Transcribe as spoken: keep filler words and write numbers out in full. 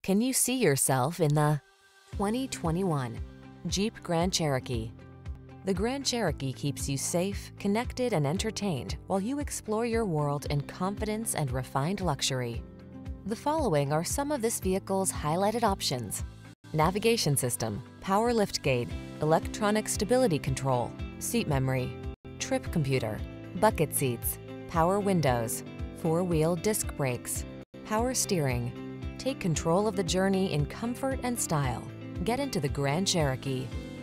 Can you see yourself in the twenty twenty-one Jeep Grand Cherokee? The Grand Cherokee keeps you safe, connected, and entertained while you explore your world in confidence and refined luxury. The following are some of this vehicle's highlighted options: navigation system, power liftgate, electronic stability control, seat memory, trip computer, bucket seats, power windows, four-wheel disc brakes, power steering. Take control of the journey in comfort and style. Get into the Grand Cherokee.